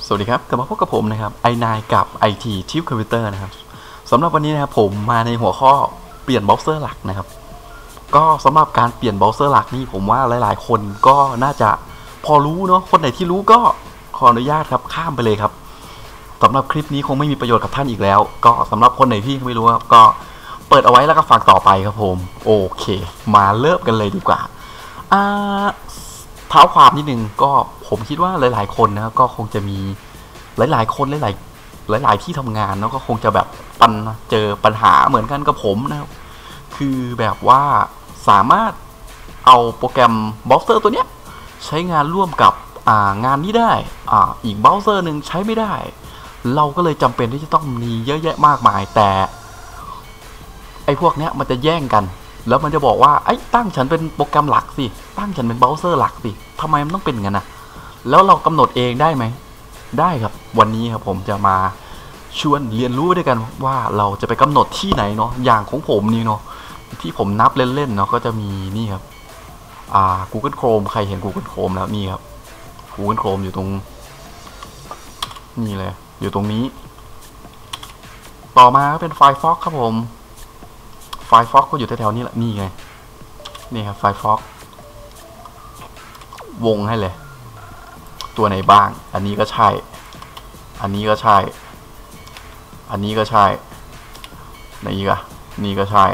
สวัสดีครับกลับมาพบกับผมนะครับไอนายกับ IT ทิปคอมพิวเตอร์นะครับสำหรับวันนี้นะครับผมมาในหัวข้อเปลี่ยนเบราว์เซอร์หลักนะครับก็สำหรับการเปลี่ยนเบราว์เซอร์หลักนี่ผมว่าหลายๆคนก็น่าจะพอรู้เนาะคนไหนที่รู้ก็ขออนุญาตครับข้ามไปเลยครับสำหรับคลิปนี้คงไม่มีประโยชน์กับท่านอีกแล้วก็สำหรับคนไหนที่ไม่รู้ครับก็เปิดเอาไว้แล้วก็ฟังต่อไปครับผมโอเคมาเริ่มกันเลยดีกว่าเท้าความนิดนึงก็ผมคิดว่าหลายๆคนนะก็คงจะมีหลายๆคนหลายที่ทำงานแล้วก็คงจะแบบเจอปัญหาเหมือนกันกับผมนะครับคือแบบว่าสามารถเอาโปรแกรมเบราว์เซอร์ตัวเนี้ยใช้งานร่วมกับงานนี้ได้อีกเบราว์เซอร์หนึ่งใช้ไม่ได้เราก็เลยจำเป็นที่จะต้องมีเยอะแยะมากมายแต่ไอ้พวกเนี้ยมันจะแย่งกันแล้วมันจะบอกว่าไอ้ตั้งฉันเป็นโปรแกรมหลักสิตั้งฉันเป็นเบราว์เซอร์หลักสิทำไมมันต้องเป็นงั้นนะแล้วเรากำหนดเองได้ไหมได้ครับวันนี้ครับผมจะมาชวนเรียนรู้ด้วยกันว่าเราจะไปกำหนดที่ไหนเนาะอย่างของผมนี่เนาะที่ผมนับเล่นๆเนาะก็จะมีนี่ครับGoogle Chrome ใครเห็น Google Chrome แล้วนี่ครับ Google Chrome อยู่ตรงนี่เลยอยู่ตรงนี้ต่อมาก็เป็น Firefox ครับผม Firefox ก็อยู่แถวๆนี้แหละนี่ไงนี่ครับ Firefox วงให้เลยตัวไหนบ้างอันนี้ก็ใช่อันนี้ก็ใช่อันนี้ก็ใช่นี่ก็นี่ก็ใช่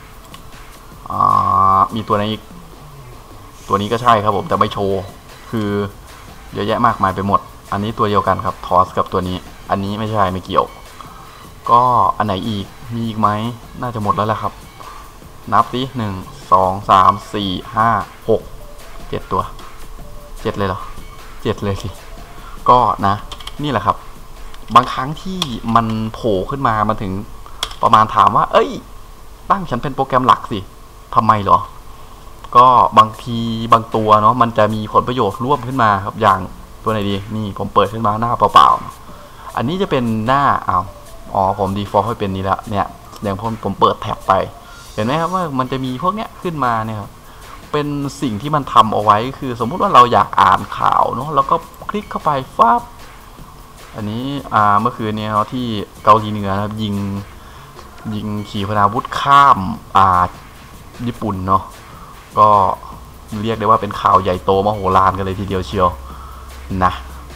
มีตัวไหนอีกตัวนี้ก็ใช่ครับผมแต่ไม่โชว์คือเยอะแยะมากมายไปหมดอันนี้ตัวเดียวกันครับทอสกับตัวนี้อันนี้ไม่ใช่ไม่เกี่ยวก็อันไหนอีกมีอีกไหมน่าจะหมดแล้วแหละครับนับสิ1 2 3 4 5 6 7ตัว7เลยเหรอ7เลยสิก็นะนี่แหละครับบางครั้งที่มันโผล่ขึ้นมามาถึงประมาณถามว่าเอ้ยตั้งฉันเป็นโปรแกรมหลักสิทำไมเหรอก็บางทีบางตัวเนาะมันจะมีผลประโยชน์ร่วมขึ้นมาครับอย่างตัวไหนดีนี่ผมเปิดขึ้นมาหน้าเปล่าๆอันนี้จะเป็นหน้าผมดีฟอลต์ให้เป็นนี้แล้วเนี่ยอย่างผมเปิดแท็บไปเห็นไหมครับว่ามันจะมีพวกเนี้ยขึ้นมาเนี่ยครับเป็นสิ่งที่มันทำเอาไว้คือสมมุติว่าเราอยากอ่านข่าวเนาะแล้วก็คลิกเข้าไปฟับอันนี้เมื่อคืนเนี่ยที่เกาหลีเหนือนะครับยิงขีปนาวุธข้ามญี่ปุ่นเนาะก็เรียกได้ว่าเป็นข่าวใหญ่โตมโหฬารกันเลยทีเดียวเชียวนะ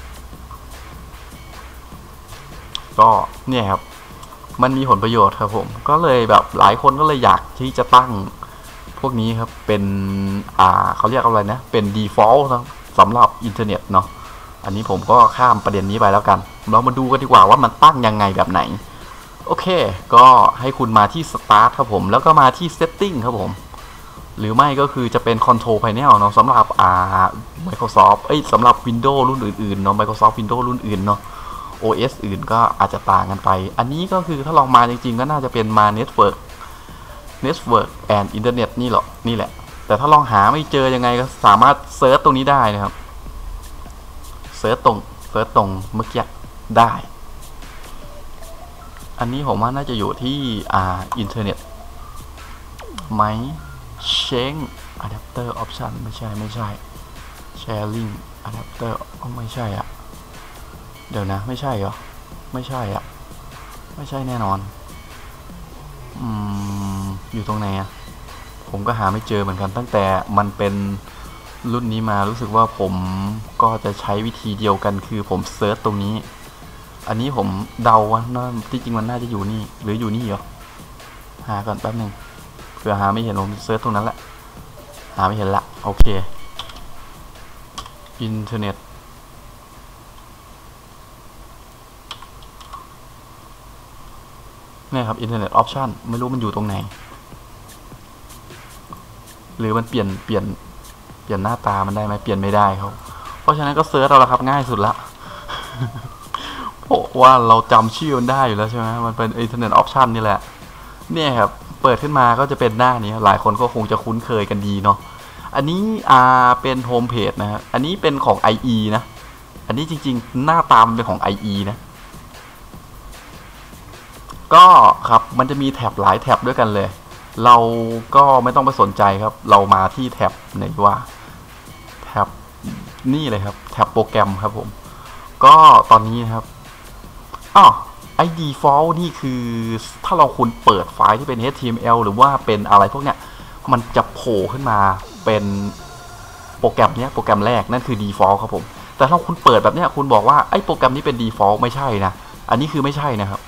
ก็เนี่ยครับมันมีผลประโยชน์ครับผมก็เลยแบบหลายคนก็เลยอยากที่จะตั้งพวกนี้ครับเป็นเขาเรียกอะไรนะเป็น default สำหรับอินเทอร์เน็ตเนาะอันนี้ผมก็ข้ามประเด็นนี้ไปแล้วกันเรามาดูกันดีกว่าว่ามันตั้งยังไงแบบไหนโอเคก็ให้คุณมาที่ start ครับผมแล้วก็มาที่ setting ครับผมหรือไม่ก็คือจะเป็น control panel เนาะสำหรับMicrosoft สำหรับ Windows รุ่นอื่นๆเนาะ Microsoft Windows รุ่นอื่นเนาะ OS อื่นก็อาจจะต่างกันไปอันนี้ก็คือถ้าลองมาจริงๆก็น่าจะเป็นมา Network and Internet นี่แหละแต่ถ้าลองหาไม่เจอยังไงก็สามารถเซิร์ชตรงนี้ได้นะครับเซิร์ชตรงเมื่อกี้ได้อันนี้ผมว่าน่าจะอยู่ที่อินเทอร์เน็ตไหมChange Adapter Option ไม่ใช่ Sharing Adapter ไม่ใช่เดี๋ยวนะไม่ใช่เหรอไม่ใช่ไม่ใช่แน่นอนอยู่ตรงไหนผมก็หาไม่เจอเหมือนกันตั้งแต่มันเป็นรุ่นนี้มารู้สึกว่าผมก็จะใช้วิธีเดียวกันคือผมเซิร์ชตรงนี้อันนี้ผมเดาว่าที่จริงมันน่าจะอยู่นี่หรืออยู่นี่เหรอหาก่อนแป๊บนึงเผื่อหาไม่เห็นผมเซิร์ชตรงนั้นแหละหาไม่เห็นละโอเคอินเทอร์เน็ตนี่ครับอินเทอร์เน็ตออปชันไม่รู้มันอยู่ตรงไหนหรือมันเปลี่ยนหน้าตามันได้ไหมเปลี่ยนไม่ได้ครับเพราะฉะนั้นก็เซิร์ชเราละครับง่ายสุดละเพราะว่าเราจำชื่อมันได้อยู่แล้วใช่ไหมมันเป็นอินเทอร์เน็ตออปชันนี่แหละเนี่ยครับเปิดขึ้นมาก็จะเป็นหน้านี้หลายคนก็คงจะคุ้นเคยกันดีเนาะอันนี้เป็นโฮมเพจนะฮะอันนี้เป็นของ IE นะอันนี้จริงๆหน้าตามเป็นของ IE นะก็ครับมันจะมีแท็บหลายแท็บด้วยกันเลยเราก็ไม่ต้องไปสนใจครับเรามาที่แท็บไหนว่าแท็บนี่เลยครับแท็บโปรแกรมครับผมก็ตอนนี้นะครับไอ้ default นี่คือถ้าเราคุณเปิดไฟล์ที่เป็น HTML หรือว่าเป็นอะไรพวกเนี้ยมันจะโผล่ขึ้นมาเป็นโปรแกรมเนี้ยโปรแกรมแรกนั่นคือ default ครับผมแต่ถ้าคุณเปิดแบบเนี้ยคุณบอกว่าไอ้โปรแกรมนี้เป็น default ไม่ใช่นะอันนี้คือไม่ใช่นะครับ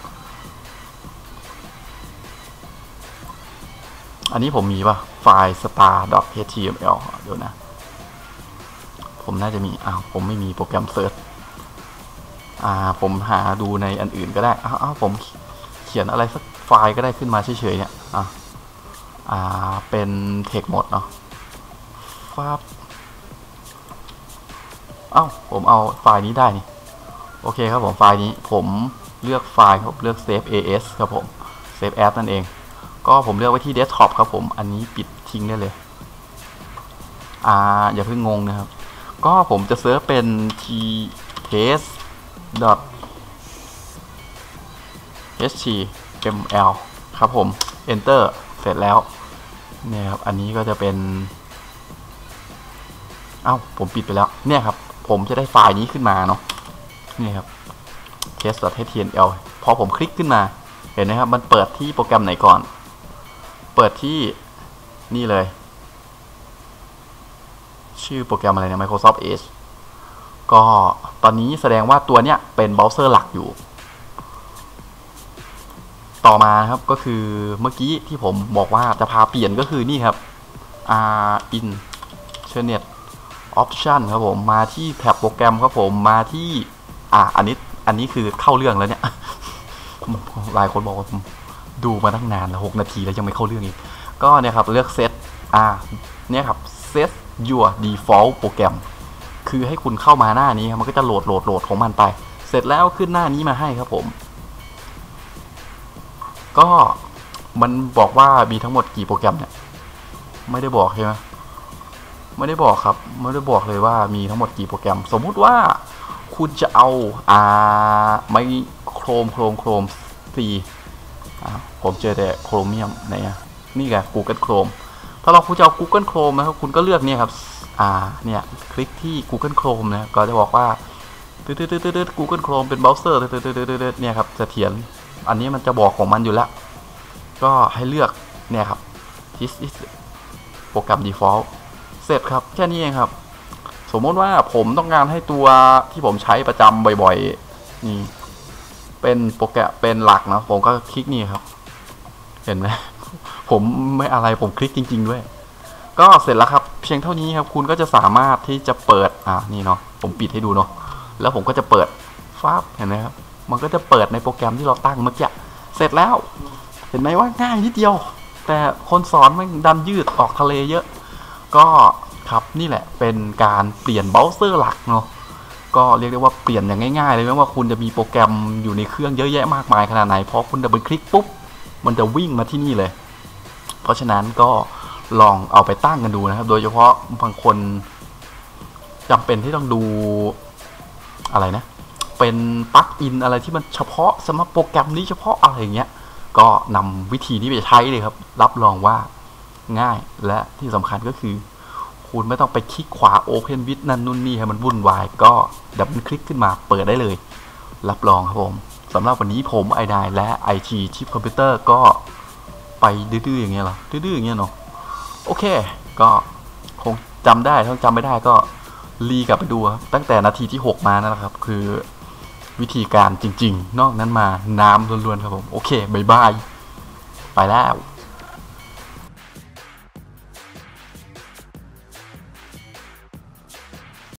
อันนี้ผมมีป่ะไฟล์ star.html เดี๋ยวนะผมน่าจะมีผมไม่มีโปรแกรมเซิร์ชผมหาดูในอันอื่นก็ได้ผมเขียนอะไรสักไฟล์ก็ได้ขึ้นมาเฉยๆเนี่ยเป็นเทคหมดเนาะผมเอาไฟล์นี้ได้นี่โอเคครับผมไฟล์นี้ผมเลือกไฟล์ครับเลือก save as ครับผม save as นั่นเองก็ผมเลือกไว้ที่ desktop ครับผมอันนี้ปิดทิ้งได้เลยอย่าเพิ่งงงนะครับก็ผมจะเซิร์ชเป็น test.html ครับผม enter เสร็จแล้วเนี่ยครับอันนี้ก็จะเป็นผมปิดไปแล้วเนี่ยครับผมจะได้ไฟล์นี้ขึ้นมาเนาะนี่ครับ test.html พอผมคลิกขึ้นมาเห็นไหมครับมันเปิดที่โปรแกรมไหนก่อนเปิดที่นี่เลยชื่อโปรแกรมอะไรนะ Microsoft Edge ก็ตอนนี้แสดงว่าตัวเนี้ยเป็นเบราว์เซอร์หลักอยู่ต่อมาครับก็คือเมื่อกี้ที่ผมบอกว่าจะพาเปลี่ยนก็คือนี่ครับInternet Option ครับผมมาที่แท็บโปรแกรมครับผมมาที่อันนี้คือเข้าเรื่องแล้วเนี่ยหลายคนบอกว่าดูมาตั้งนานแล้ว6 นาทีแล้วยังไม่เข้าเรื่องอีกก็เนี่ยครับเลือก set เนี่ยครับ set your default โปรแกรมคือให้คุณเข้ามาหน้านี้มันก็จะโหลดของมันไปเสร็จแล้วขึ้นหน้านี้มาให้ครับผมก็มันบอกว่ามีทั้งหมดกี่โปรแกรมเนี่ยไม่ได้บอกใช่ไหมไม่ได้บอกครับไม่ได้บอกเลยว่ามีทั้งหมดกี่โปรแกรมสมมุติว่าคุณจะเอาไม่โครม4ผมเจอแต่โครเมียมไหนนี่ไง Google Chrome ถ้าเราคุณจะเอา Google Chrome นะครับคุณก็เลือกเนี่ยครับเนี่ยคลิกที่ Google Chrome นะก็จะบอกว่าGoogle Chrome เป็นเบราว์เซอร์เนี่ยครับเสถียรอันนี้มันจะบอกของมันอยู่แล้วก็ให้เลือกเนี่ยครับ This is โปรแกรม default เสร็จครับแค่นี้เองครับสมมติว่าผมต้องการให้ตัวที่ผมใช้ประจำบ่อยๆนี่เป็นโปรแกรมเป็นหลักนะผมก็คลิกนี่ครับเห็นไหมผมไม่อะไรผมคลิกจริงๆด้วยก็เสร็จแล้วครับเพียงเท่านี้ครับคุณก็จะสามารถที่จะเปิดนี่เนาะผมปิดให้ดูเนาะแล้วผมก็จะเปิดเห็นไหมครับมันก็จะเปิดในโปรแกรมที่เราตั้งเมื่อกี้เสร็จแล้วเห็นไหมว่าง่ายนิดเดียวแต่คนสอนมันดันยืดออกทะเลเยอะก็ครับนี่แหละเป็นการเปลี่ยนเบราว์เซอร์หลักเนาะก็เรียกได้ว่าเปลี่ยนอย่างง่ายๆเลยไม่ว่าคุณจะมีโปรแกรมอยู่ในเครื่องเยอะแยะมากมายขนาดไหนพอคุณดับเบิลคลิกปุ๊บมันจะวิ่งมาที่นี่เลยเพราะฉะนั้นก็ลองเอาไปตั้งกันดูนะครับโดยเฉพาะบางคนจำเป็นที่ต้องดูอะไรนะเป็นปลั๊กอินอะไรที่มันเฉพาะสำหรับโปรแกรมนี้เฉพาะอะไรอย่างเงี้ยก็นำวิธีนี้ไปใช้เลยครับรับรองว่าง่ายและที่สำคัญก็คือคุณไม่ต้องไปคลิกขวา Open with นั่นนู่นนี่ให้มันวุ่นวายก็ดับเบิลคลิกขึ้นมาเปิดได้เลยรับรองครับผมสำหรับวันนี้ผมไอไดและ IT ชิปคอมพิวเตอร์ก็ไปดื้อๆอย่างเงี้ยเหรอดื้อๆอย่างเงี้ยเนาะโอเคก็คงจำได้ถ้าจำไม่ได้ก็รีกลับไปดูครับตั้งแต่นาทีที่6มานะครับคือวิธีการจริงๆนอกนั้นมาน้ำล้วนๆครับผมโอเคบายบายไปแล้ว